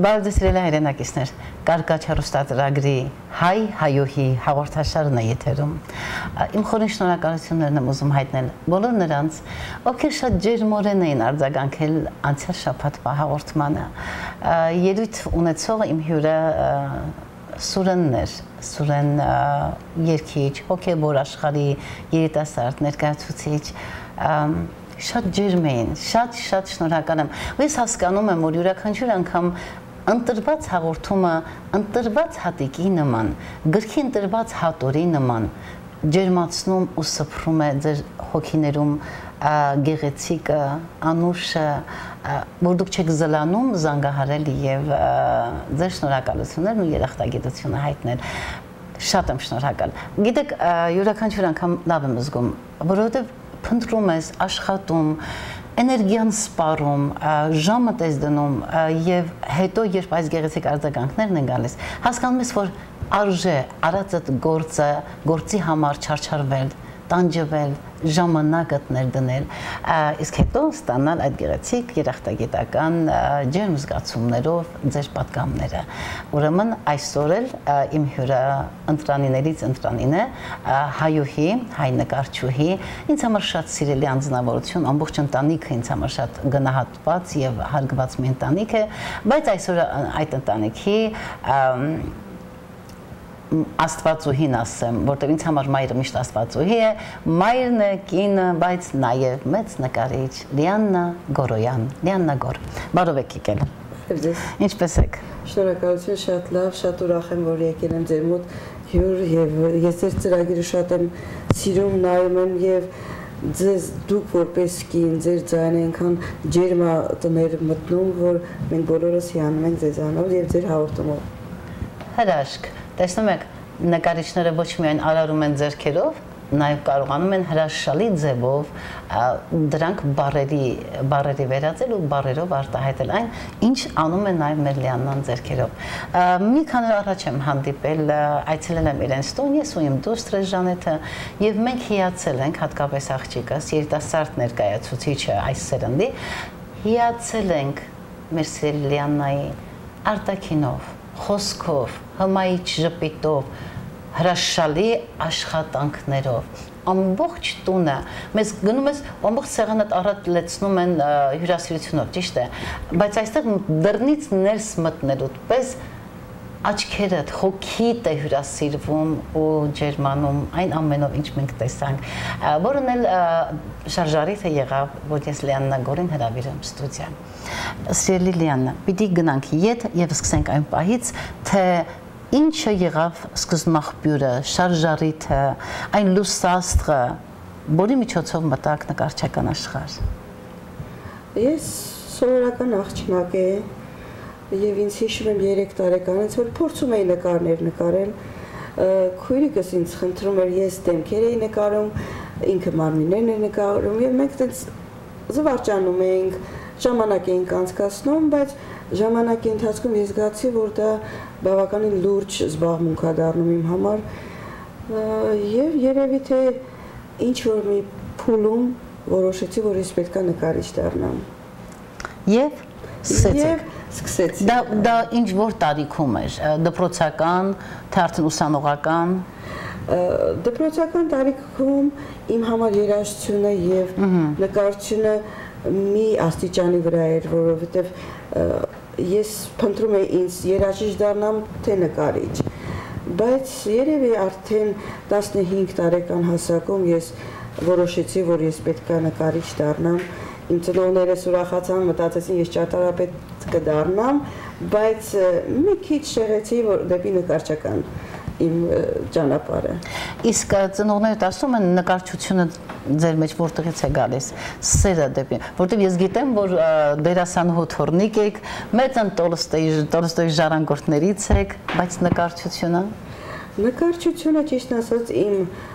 Բարդեսրել հայրենակիցներ, կարգաչ հեռուստադրագրի հայ հայոհի հաղորդաշարն է եթերում։ Իմ խորին շնորհակալություններն եմ ուզում հայտնել բոլոր նրանց, ովքեր շատ ջերմորեն էին արձագանքել անցյալ շաբաթվա հաղորդմանը։ Ելույթ ունեցողը իմ հյուրը Սուրենն էր, Սուրեն երգիչ, հոգևոր աշխարհի երիտասարդ ներկայացուցիչ, շատ ջերմ էին, շատ շնորհակալ եմ։ Ու ես հասկանում եմ, որ յուրաքանչյուր անգամ ընտրված հաղորդումը ընտրված հատիկի նման, գրքի ընտրված հատորի նման ջերմացնում ու սփռում է ձեր հոգիներում գեղեցիկը, անուշը, որ դուք չեք զլանում զանգահարել եւ ձեր շնորհակալություններն ու երախտագիտությունը հայտնել։ Շատ եմ շնորհակալ։ Գիտեք, յուրաքանչյուր անգամ լավ եմ զգում, որովհետեւ փնտրում ես, աշխատում, էներգիան սպառում, ժամը ես դնում եւ հետո երբ այս գեղեցիկ արձագանքներն են գալիս, հասկանում ես, որ արժե արածդ գործի համար չարչարվել, տանջվել, ժամանակդ ներդնել, իսկ հետո ստանալ այդ գեղեցիկ երախտագիտական ջերմ զգացումներով ձեր պատգամները։ Ուրեմն այսօր էլ իմ հյուրը ընտրանիներից ընտրանին է, հայոհի, հայ նկարչուհի, ինձ համար շատ սիրելի անձնավորություն, ամբողջ ընտանիքը ինձ համար շատ գնահատված եւ հարգված մի ընտանիք է, բայց այսօր այդ ընտանիքի Աստվածուհին ասեմ, որտեղ ինձ համար մայրը միշտ Աստվածուհի է, մայրն է, կինը, բայց նաև մեծ նկարիչ Լիաննա Գորոյան, Լիաննա Գոր։ Բարով եք եկել։ Ինչպե՞ս եք։ Շնորհակալություն, շատ լավ, շատ ուրախ եմ, որ եկել եմ ձեր մոտ հյուր եւ ես ձեր ծրագիրը շատ եմ սիրում, նայում եմ եւ ձեզ դուք որպես կին ձեր ձայնը այնքան ջերմ տներ մտնում, որ մենք բոլորս հիանում ենք ձեզանով եւ ձեր հաղորդումով։ Հրաշք։ Տեսնում եք, նկարիչները ոչ միայն արարում են ձեռքերով, նաև կարողանում են հրաշալի ձևով դրանք բառերի վերածել ու բառերով արտահայտել այն, ինչ անում է նաև մեր Լիաննան ձեռքերով։ Մի քանի օր առաջ եմ հանդիպել, այցելել եմ իրենց տուն, ես ու իմ դուստրը Ժանեթը, եւ մենք հիացել ենք, հատկապես աղջիկս, երիտասարդ ներկայացուցիչը այս սերնդի, հիացել ենք մեր սիրելի Լիաննայի արտաքինով, խոսքով, հմայիչ ժպիտով, հրաշալի աշխատանքներով, ամբողջ տունը, մեզ գնում ես, ամբողջ սեղանդ առատլեցնում են հյուրասիրությունով, ճիշտ է, բայց այստեղ դռնից ներս մտնելուց պես աչքերդ, հոգիդ է հյուրասիրվում ու ջերմանում այն ամենով, ինչ մենք տեսանք, որն էլ շարժարիթը եղավ, որ ես Լիաննա Գորին հրավիրեմ ստուդիա։ Սիրելի Լիաննա, պիտի գնանք ետ եւ սկսենք այն պահից, թե ինչը եղավ սկզբնաղբյուրը, շարժարիթը, այն լուսաստղը, որի միջոցով մտակ նկարչական աշխարհ։ Ես սովորական աղջնակ է եւ ինձ հիշում եմ 3 տարեկանից, որ փորձում էի նկարներ նկարել, քույրիկս ինձ խնդրում էր, ես դեմքեր էի նկարում, ինքը մարմիններն էր նկարում եւ մենք այդպես զվարճանում էինք, ժամանակ էինք անցկացնում, բայց ժամանակի ընթացքում ես զգացի, որ դա բավականին լուրջ զբաղմունք է դառնում իմ համար եւ երևի թե ինչ որ մի փուլում որոշեցի, որ ես պետք է նկարիչ դառնամ։ Եվ սկսեցիք։ Սկսեցի։ Դա ինչ որ տարիքում էր, դպրոցական, թե արդեն ուսանողական։ Դպրոցական տարիքում իմ համար երաժշտությունը եւ նկարչությունը մի աստիճանի վրա էր, որովհետեւ ես փնտրում էի ինձ երաժիշտ դառնամ, թե նկարիչ։ Բայց երևի արդեն 15 տարեկան հասակում ես որոշեցի, որ ես պետք է նկարիչ դառնամ։ Իմ ծնողներս ուրախացան, մտածեցին ես ճարտարապետ կդառնամ, բայց մի քիչ շեղեցի, որ դեպի նկարչական իմ ճանապարհը։ Իսկ ծնողներդ ասում են նկարչությունը ձեր մեջ որտեղից է գալիս, սերը դեպի, որտեղ ես գիտեմ, որ դերասանուհու թորնիկ եք, մեծն Տոլստոյի ժառանգորդներից եք, բայց նկարչությունը։ Նկարչությունը ճիշտ ասած իմ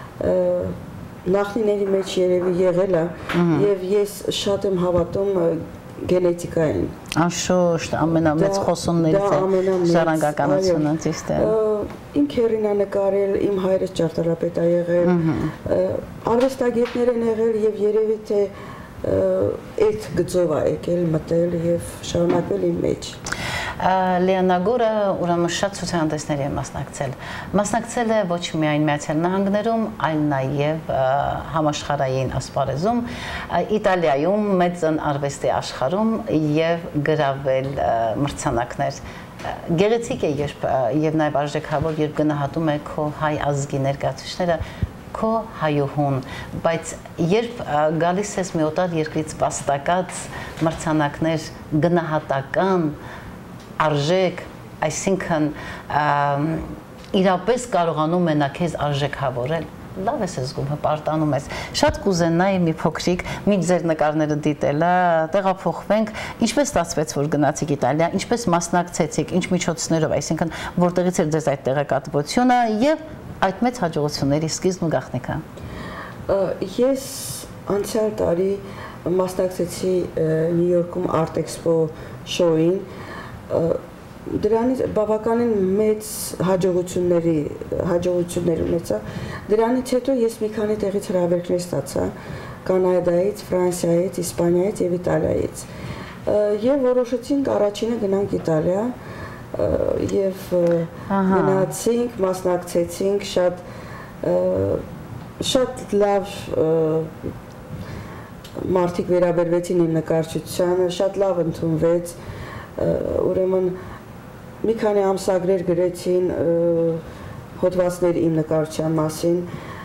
նախնիների մեջ երևի եղել է եւ ես շատ եմ հավատում գենետիկային։ Անշուշտ ամենամեծ խոսուններից է ժառանգականությունը, ճիշտ է։ Իմ քերին է նկարել, իմ հայրս ճարտարապետ է եղել, արվեստագետներ են եղել եւ երևի թե այդ գծով է եկել մտել եւ շարունակվել իմ մեջ։ Լիանագորը ուրեմն շատ ցուցահանդեսների է մասնակցել է ոչ միայն Միացյալ Նահանգներում, այլ նաև համաշխարհային ասպարեզում, Իտալիայում, մեծ արվեստի աշխարհում եւ գրավել մրցանակներ։ Գեղեցիկ է եւ նաեւ արժեքավոր, երբ գնահատում է քո հայ ազգի ներկայացուցիչները, քո հայուհուն, բայց երբ գալիս ես մի օտար երկրից վաստակած մրցանակներ գնահատական արժեք, այսինքն իրապես կարողանում է նա քեզ արժեքավորել, լավ ես զգում, հպարտանում ես։ Շատ կուզենայի մի փոքրիկ միջ ձեր նկարները դիտելը, տեղափոխվենք, ինչպես ստացվեց, որ գնացիք Իտալիա, ինչպես մասնակցեցիք, ինչ միջոցներով, այսինքն որտեղից էր ձեզ այդ տեղեկատվությունը եւ այդ մեծ հաջողությունների սկիզբն ու գաղտնիքը։ Ես անցյալ տարի մասնակցեցի Նյու Յորքում Art Expo շոուին, դրանից բավականին մեծ հաջողություններ ունեցա։ Դրանից հետո ես մի քանի տեղից հրավերքներ ստացա Կանադայից, Ֆրանսիայից, Իսպանիայից եւ Իտալիայից։ Եվ որոշեցինք առաջինը գնանք Իտալիա եւ գնացինք, մասնակցեցինք, շատ լավ մարդիկ վերաբերվեցին իմ նկարչությանը, շատ լավ ընդունվեց, ուրեմն մի քանի ամսագրեր գրեցին հոդվածներ իմ նկարչության մասին,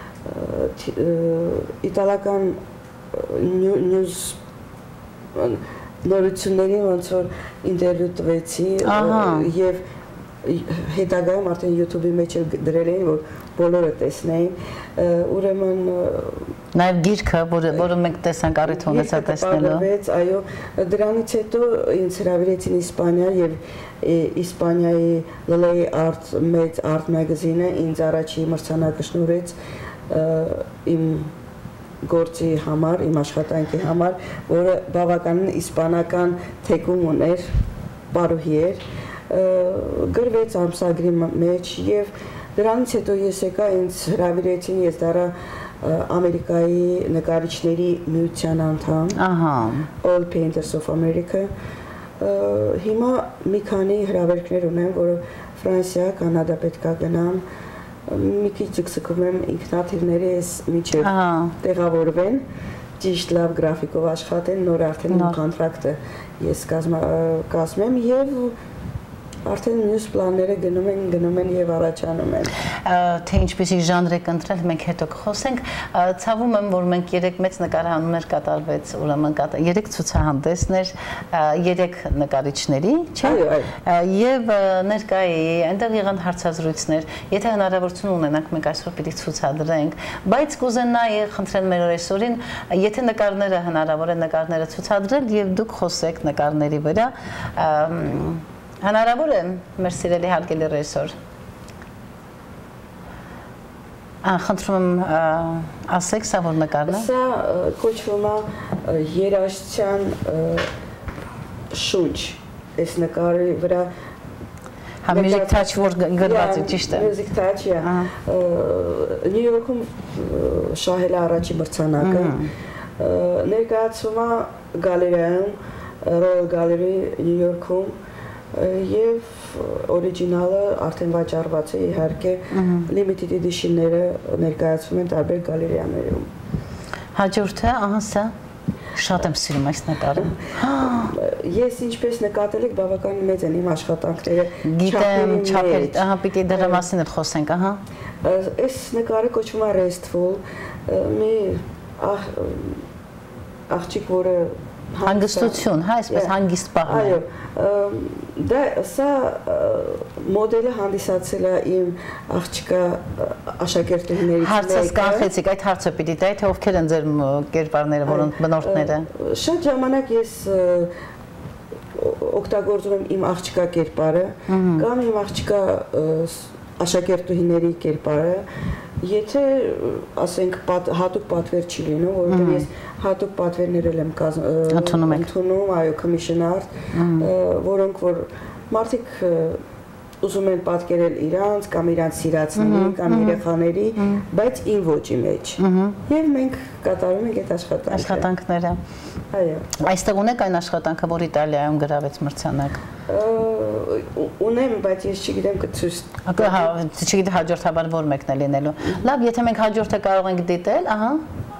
իտալական նյուզ նորություններին ոնց որ ինտերվյու տվեցի եւ հետագայում արդեն YouTube-ի մեջ դրել էին, որ բոլորը տեսնեին, ուրեմն նաև գիրքը, որը մենք տեսանք առիթ ունեցա տեսնելու։ Այո, դրանից հետո ինձ հրավիրեցին Իսպանիա եւ Իսպանիայի Lily Art մեծ art magazine-ը ինձ առաջի մրցանակը շնորհեց իմ գործի համար, իմ աշխատանքի համար, որը բավականին իսպանական թեկում ուներ, պարուհի էր, գրվեց ամսագրի մեջ եւ դրանից հետո ես եկա, ինձ հրավիրեցին, ես դառա Ամերիկայի նկարիչների միության անդամ, All Painters of America, հիմա մի քանի հրավերքներ ունեմ, որը Ֆրանսիա, Կանադա պետք է գնամ, մի քիչ ձգձգում եմ ինքնաթիռների այս միջև տեղավորվեն, ճիշտ լավ գրաֆիկով աշխատեն, նոր արդեն իմ կոնտրակտը ես կազմեմ եւ արդեն մյուս պլանները գնում են եւ առաջանում են։ Թե ինչպեսի ժանր եք ընտրել, մենք հետո կխոսենք։ Ցավում եմ, որ մենք 3 մեծ նկարահանումներ կատարվեց, ուրեմն 3 ցուցահանդեսներ, 3 նկարիչների, չէ՞։ Եվ ներկայի այնտեղ եղան հարցազրույցներ, եթե հնարավորություն ունենանք, մենք այսօր պիտի ցուցադրենք, բայց կուզենայի խնդրել մեր օրեսօրին, եթե նկարները հնարավոր է նկարները ցուցադրել եւ դուք խոսեք նկարների վրա, հնարավոր է մեր սիրելի հարգելի ռեժիսոր։ Խնդրում եմ ասեք, սա որ նկարն է։ Սա կոչվում է երաժշտության շունչ, այս նկարի վրա Music touch որ գրված է, ճիշտ է։ Music touch, Նյու Յորքում շահել է առաջի մրցանակը, ներկայացվում է գալերիայում, Royal Gallery Նյու Յորքում, եւ օրիջինալը արդեն վաճառված է, իհարկե limited edition-ները ներկայացվում են տարբեր գալերեաներում։ Հաջորդը, սա շատ եմ սիրում այս նկարը։ Ես ինչպես նկատել եք, բավականին մեծ են իմ աշխատանքները։ Գիտեմ, չափերի, պիտի դրա մասին էլ խոսենք, Այս նկարը կոչվում է Restful, մի աղջիկ, որը հանգստություն, այսպես հանգիստ պահն է։ Այո, սա մոդելը հանդիսացել է իմ աղջկա աշակերտուհիներից մեկը։ Հարցս կանխեցիք, այդ հարցը պիտի տայի, թե ովքեր են ձեր կերպարները, որոնք բնորդները։ Շատ ժամանակ ես օգտագործում եմ իմ աղջկա կերպարը, կամ իմ աղջկա աշակերտուհիների կերպարը, եթե ասենք հատուկ պատվեր չի լինում, որովհետև ես հատուկ պատվերներ եմ ընդունում, այո, commission art, որոնք որ մարդիկ ուզում են պատկերել իրանց կամ իրանց սիրածների կամ երեխաների, բայց ին ոճի մեջ։ Եվ մենք կատարում ենք այդ աշխատանքները։ Այո։ Այստեղ ունեք այն աշխատանքը, որ Իտալիայում գրավեց մրցանակ։ Ունեմ, բայց ես չգիտեմ կցույց։ Հա, չգիտեմ հաջորդաբար որ մեկն է լինելու։ Լավ, եթե մենք հաջորդը կարող ենք դիտել, ահա։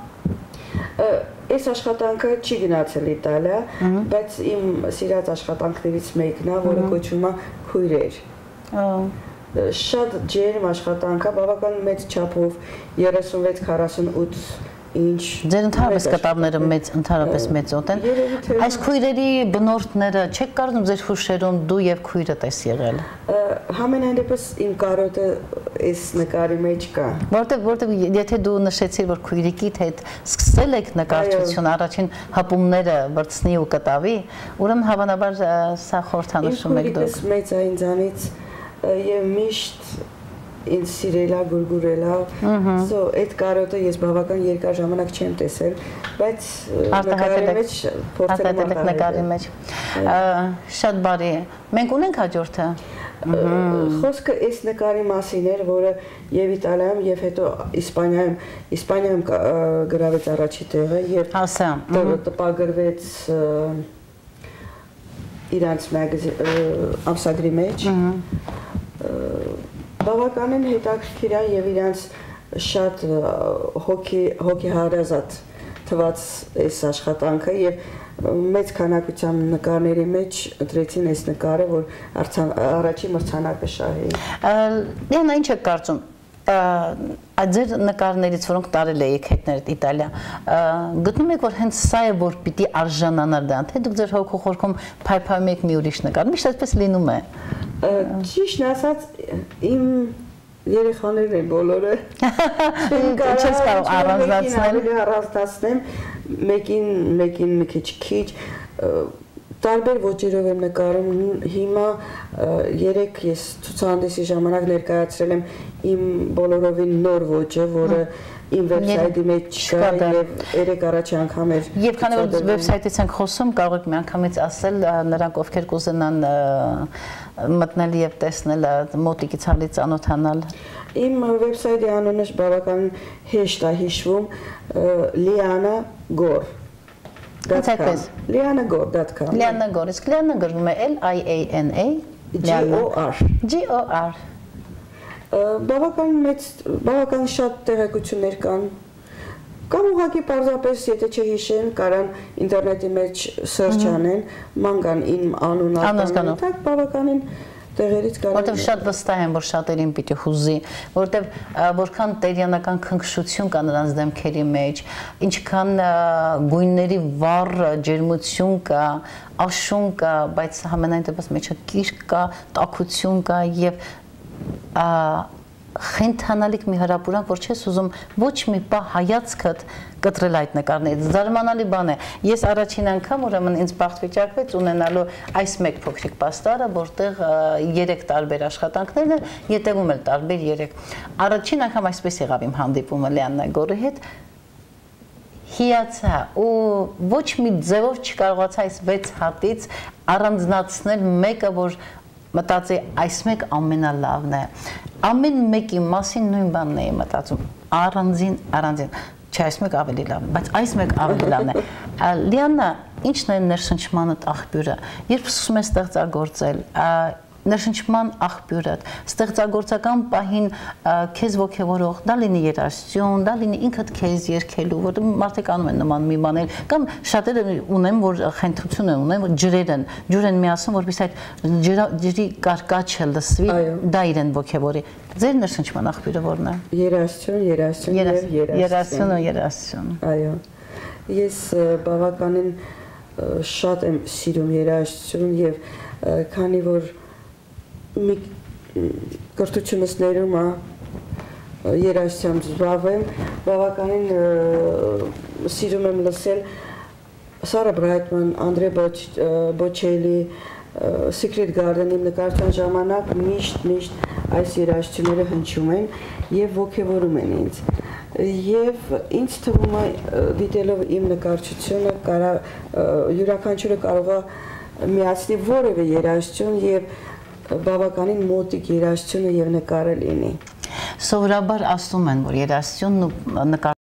Այս աշխատանքը չի գնացել Իտալիա, բայց իմ սիրած աշխատանքներից մեկն է, որը կոչվում է Քույրեր։ Շատ ջերմ աշխատանք է, բավական մեծ չափով 36-48 ինչ։ Ձեր ընդհանրապես կտավները ընդհանրապես մեծոտ են։ Այս քույրերի բնորդները չեք կարողանում ձեր հուշերում դու եւ քույրդ ես եղել։ Համենայն դեպս իմ կարոտը այս նկարի մեջ կա։ Որտեղ եթե դու նշեցիր, որ քույրիկիդ հետ սկսել եք նկարչություն, առաջին հապումները բրցնի ու կտավի, ուրեմն հավանաբար սա խորհրդանշում եք դուք։ Քույրիկս մեծ է ինձանից եւ միշտ ինձ սիրելա, գուրգուրելա, այդ կարոտը ես բավական երկար ժամանակ չեմ տեսել, բայց նկարի մեջ փորձել եմ նկարի մեջ։ Շատ բարի է։ Մենք ունենք հաջորդը։ Խոսքը այս նկարի մասին էր, որը եւ Իտալիայում եւ հետո Իսպանիայում գրավեց առաջի տեղը եւ տպագրվեց իրանց ամսագրի մեջ։ Բավականին հետաքրքիր է եւ իրանց շատ հոգեհարազատ թված այս աշխատանքը եւ մեծ քանակությամբ նկարների մեջ ընտրեցին այս նկարը, որ առաջի մրցանակը շահի։ Լիանա, ինչ եք կարծում։ Ձեր նկարներից, որոնք տարել եք հետներդ Իտալիա, գտնում եք, որ հենց սա է, որ պիտի արժանանար դրան, թե դուք ձեր հոգու խորքում փայփայում եք մի ուրիշ նկար, միշտ այդպես լինում է։ Ճիշտն ասած, իմ երեխաներն են բոլորը։ Չես կարող առանձնացնել, մեկին մի քիչ տարբեր ոճերով եմ նկարում, հիմա երեք ես ցուցահանդեսի ժամանակ ներկայացրել եմ իմ բոլորովին նոր ոճը, որը իմ վեբսայթի մեջ չկա եւ երեք առաջի անգամ էր։ Եվ քանի որ վեբսայթից ենք խոսում, կարող եք միանգամից ասել նրանք, ովքեր կուզենան մտնել եւ տեսնել, մոտիկից հալի ծանոթանալ։ Իմ վեբսայթի անունը բավական հեշտ է հիշվում, Liana Gor. Lianagor.com Lianagor, իսկ Liana գրվում է L-I-A-N-A G-O-R Բավական շատ տեղեկություններ կան, կամ ուղղակի պարզապես, եթե չհիշեն, կարան ինտերնետի մեջ search անեն, ման կան իմ անուն, բավականին տեղերից կարող։ Որտեվ շատ վստահ եմ, որ շատերին պիտի հուզի, որտեվ որքան տերյանական քնքշություն կա նրանց դեմքերի մեջ, ինչքան գույների վառ ջերմություն կա, աշուն կա, բայց համենայն դեպս մեջը կիրք կա, տաքություն կա եւ խենթանալիք մի հրապուրանք, որ չես ուզում ոչ մի պահ հայացքդ կտրել այդ նկարներից, զարմանալի բան է։ Ես առաջին անգամ ուրեմն ինձ բախտ վիճակվեց ունենալու այս մեկ փոքրիկ պաստառը, որտեղ 3 տարբեր աշխատանքներն են, յետևում էլ տարբեր 3։ Առաջին անգամ այսպես եղավ իմ հանդիպումը Լիանա Գորի հետ, հիացա ու ոչ մի ձևով չկարողացա այս 6 հատից առանձնացնել մեկը, որ մտածի այս մեկ ամենալավն է։ Ամեն մեկի մասին նույն բանն էի մտածում, առանձին, չէ, այս մեկ ավելի լավն է, բայց այս մեկ ավելի լավն է։ Լիանա, ինչն է ներշնչմանդ աղբյուրը, երբ սկսում ես ստեղծագործել, ներշնչման աղբյուրը, ստեղծագործական պահին քեզ ոգևորող, դա լինի երաժշտություն, դա լինի ինքդ քեզ երգելու, որ մարդիկ անում են նման մի բաներ, կամ շատերը ունեն, որ խնդրություն ունեն, որ ջուր են միացնում, որպես այդ ջրի կարկաչը լսվի, դա իրեն ոգևորի։ Ձեր ներշնչման աղբյուրը որն է։ Երաժշտություն։ Այո։ Ես բավականին շատ եմ սիրում երաժշտություն եւ քանի որ մի կրթությունս ներում է երաժշտությամբ զբաղվեմ, բավականին սիրում եմ լսել Սարա Բրայթման, Անդրե Բոչելի, Secret Garden-ի նկարչության ժամանակ միշտ այս երաժշտությունները հնչում են եւ ոգևորում են ինձ։ Եվ ինձ թվում է դիտելով իմ նկարչությունը յուրաքանչյուրը կարող է միացնի որևէ երաժշտություն եւ բավականին մոտիկ երաժշտությունը եւ նկարը լինի։ Սովորաբար ասում են, որ երաժշտությունն ու նկարը